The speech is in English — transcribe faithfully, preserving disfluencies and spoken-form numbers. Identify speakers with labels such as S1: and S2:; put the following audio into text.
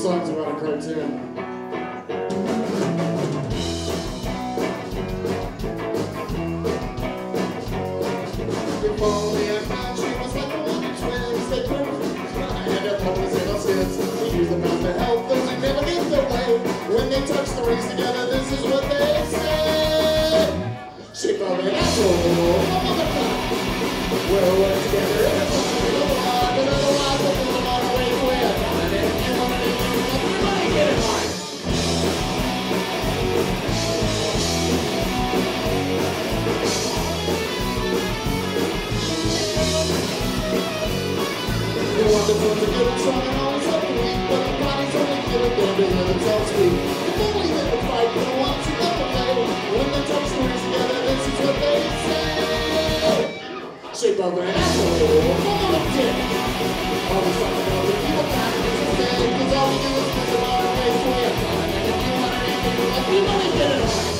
S1: song's about a cartoon. If only I found she was like the Wondertwins. They perfectly fly and their purpose in us is to use the mouth to help those who never get their way. When they touch the rings together, this is what they say. Shape of an apple, we'll work together in a fun little walk, and otherwise we'll move them on our way to where I'm coming in. You want to do everybody get it right. The Wondertwins are good and strong and always up to weak, but the body's only good at them to hear themselves speak. If only they would fight for the ones who never play. When they touch the rings together, this is what they say. Shape of an apple, full of dick. Always talking about the people back in the day, cause all we do is miss them all our ways to where I'm coming. And if you want anything, you want to get it on.